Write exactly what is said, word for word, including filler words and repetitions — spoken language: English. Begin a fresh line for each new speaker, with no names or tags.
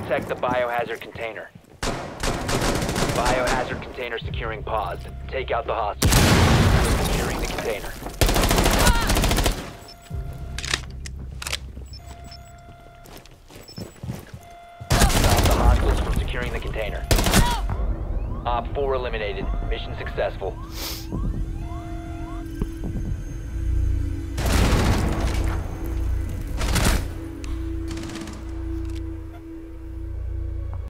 protect the biohazard container. Biohazard container securing paused. Take out the hostage. Securing the container. Stop the hostiles from securing the container. Op four eliminated. Mission successful.